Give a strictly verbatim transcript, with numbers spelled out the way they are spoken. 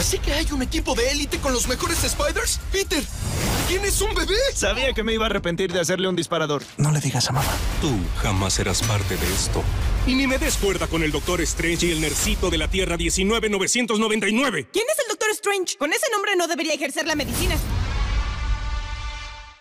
¿Así que hay un equipo de élite con los mejores Spiders? Peter, ¿tienes un bebé? Sabía que me iba a arrepentir de hacerle un disparador. No le digas a mamá. Tú jamás serás parte de esto. Y ni me des cuerda con el Doctor Strange y el nercito de la Tierra diecinueve mil novecientos noventa y nueve. ¿Quién es el Doctor Strange? Con ese nombre no debería ejercer la medicina.